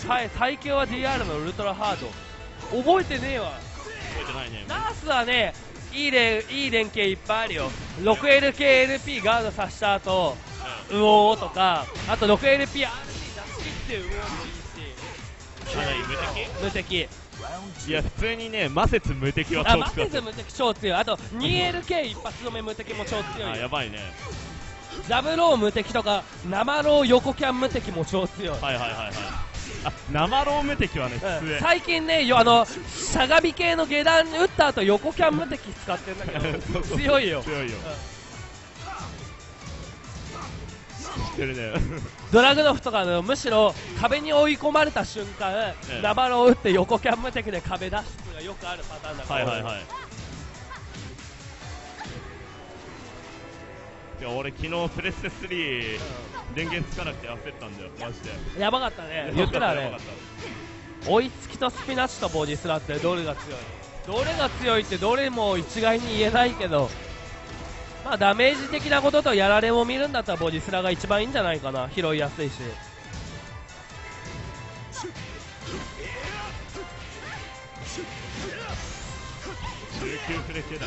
はい、最強は ディーアール のウルトラハード覚えてねえわ。 覚えてないね。 ナースはねいい連いい連携いっぱいあるよ。 ろくエルケーエルピー ガードさせた後、うん、ウオーとかあと ろくエルピーアールピー 出し切ってウオーもいいし、 あ、無敵無敵いや普通にね魔節無敵は超強い。 魔節無敵超強い。あと にエルケー 一発止め無敵も超強い。 あやばいね。 ダブロー無敵とか生ロー横キャン無敵も超強い。 はいはいはいはい。あ生ロー無敵はね、 うん、最近ねあのしゃがみ系の下段打った後横キャン無敵使ってるんだけど強いよ強いよ、うん、知ってるねドラグノフとかのむしろ壁に追い込まれた瞬間、ええ、生ロー打って横キャン無敵で壁脱出がよくあるパターンだから。 はいはいはい。いや俺昨日プレステスリー、うん、電源つかなくて焦ったんだよマジで。 やばかったね言ってたね。追いつきとスピナッチとボディスラってどれが強いどれが強いってどれも一概に言えないけど、まあダメージ的なこととやられも見るんだったらボディスラが一番いいんじゃないかな。拾いやすいし。 じゅうきゅうフレ系だ。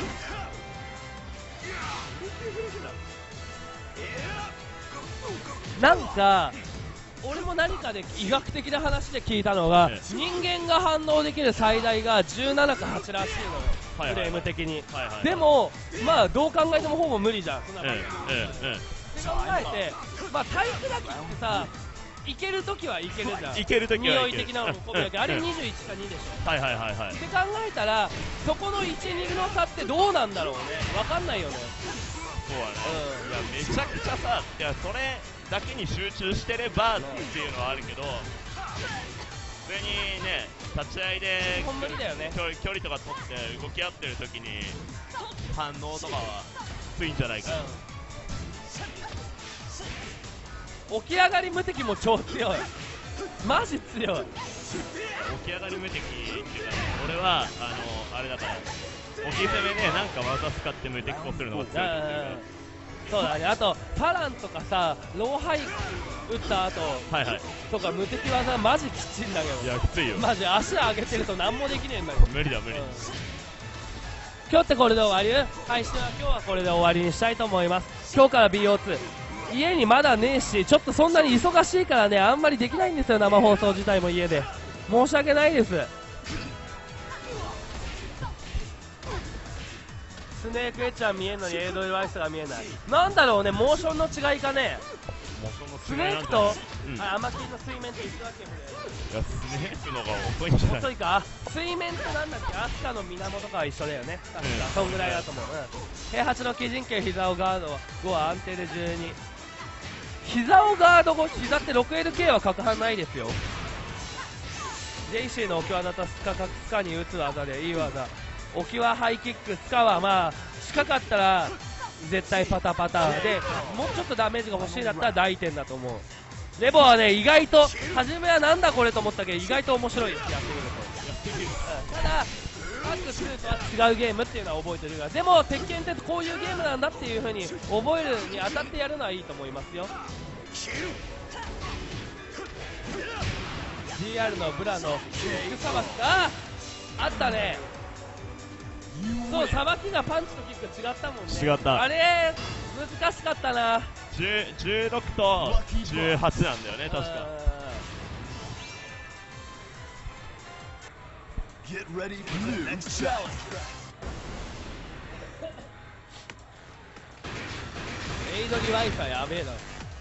なんか俺も何かで医学的な話で聞いたのが、ええ、人間が反応できる最大がじゅうななかはちらしいのよ、はいはいはい、フレーム的に、はいはいはい、でもまあどう考えてもほぼ無理じゃん、そんな感じ、ええええ、って考えて、まあ、体育だけってさいけるときはいけるじゃん。 いけるときはいける。 匂い的なのも込みだけど、あれにじゅういちかにでしょ。 はいはいはいはい。 って考えたら、そこのいち、にの差ってどうなんだろうね。わかんないよね。 そうだね。うん、いや、めちゃくちゃさ、いや、それだけに集中してればっていうのはあるけど、普通にね、立ち合いで本無理だよね。 距離、距離とか取って動き合ってるときに、反応とかはついんじゃないかな。うん起き上がり無敵も超強いマジ強い。 起き上がり無敵っていうかね、俺はあのあれだから起き攻めね、なんか技使って無敵化するのが強いっていうか、 そうだね、あとパランとかさ、ローハイ打った後、はいはい、とか無敵技マジきついんだけど。 いやきついよマジ足上げてると何もできねえんだよ。 無理だ無理、うん、 今日ってこれで終わり？配信は今日はこれで終わりにしたいと思います。今日から ビーオーツー 家にまだねえし、ちょっとそんなに忙しいからね、あんまりできないんですよ、生放送自体も家で。申し訳ないです。スネークエッジは見えんのにエイドルワイスが見えない。なんだろうね、モーションの違いかね。スネークと、うん、あアマキンの水面って一緒だっけ。 いやスネークの方が遅いんじゃない？ 遅いか。水面となんだっけ、アスカの源とかは一緒だよね。確か、うん、そんぐらいだと思う。うん、平八の基人形膝をガードごは安定でじゅうに。膝をガードご、膝って ろくエルケー は角反ないですよ。ジェイシーの置き技とスカスカに打つ技でいい技。置きはハイキック、スカはまあ近かったら絶対パタパタで、もうちょっとダメージが欲しいんだったら大点だと思う。レボはね、意外と初めはなんだこれと思ったけど意外と面白いです、やってみると。ただパックツーとは違うゲームっていうのは覚えてるが、でも鉄拳ってこういうゲームなんだっていう風に覚えるにあたってやるのはいいと思いますよ。 ジーアール のブラのエグさばき、ああったね。そう、さばきがパンチとキック違ったもんね。 違った。 あれ難しかったな。 じゅうろくとじゅうはちなんだよね確か。 エイドリワイフはやべえな。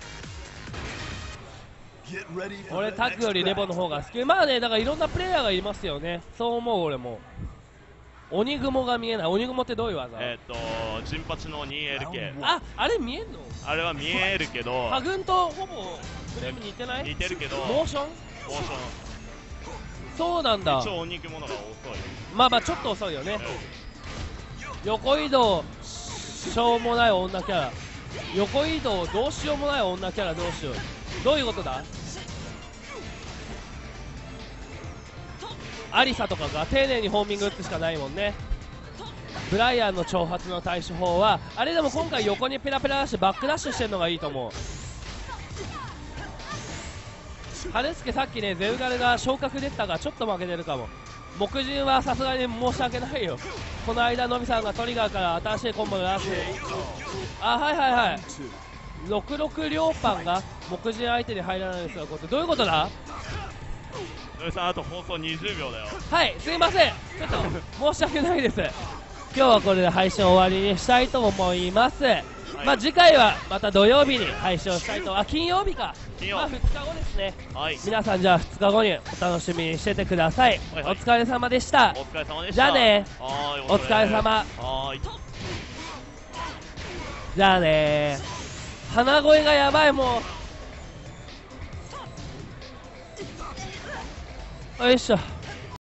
俺タクよりレボの方が好き。まあね、だからいろんなプレイヤーがいますよね。そう思う俺も。鬼雲が見えない。鬼雲ってどういう技？ えっとジンパチの にエルケー。 あ、あれ見えんの？ あれは見えるけどハグンとほぼフレーム似てない？ 似てるけどモーション？モーションそうなんだ。 一応鬼雲のが遅い。 まあまあちょっと遅いよね、うん、横移動しょうもない女キャラ、横移動どうしようもない女キャラどうしよう。どういうことだ？アリサとかが丁寧にホーミング打つしかないもんね。ブライアンの挑発の対処法はあれでも今回横にペラペラだしバックダッシュしてるのがいいと思う。春助さっきねゼウガルが昇格出たがちょっと負けてるかも。木人はさすがに申し訳ないよ。この間のびさんがトリガーから新しいコンボを出して、あはいはいはい、ろくろく両パンが木人相手に入らないですよ。これどういうことだ？ のびさんあと放送にじゅうびょうだよ。 はいすいません、ちょっと申し訳ないです。今日はこれで配信終わりにしたいと思います。はい、まあ次回はまた土曜日に配信をしたいと。あ金曜日か。まあふつかごですね。はい、皆さんじゃあふつかごにお楽しみにしててください。はいはい、お疲れ様でした。 お疲れ様でした。 じゃあね。 はお疲れ様。 はい。 じゃあね。鼻声がやばいもう。よいしょ。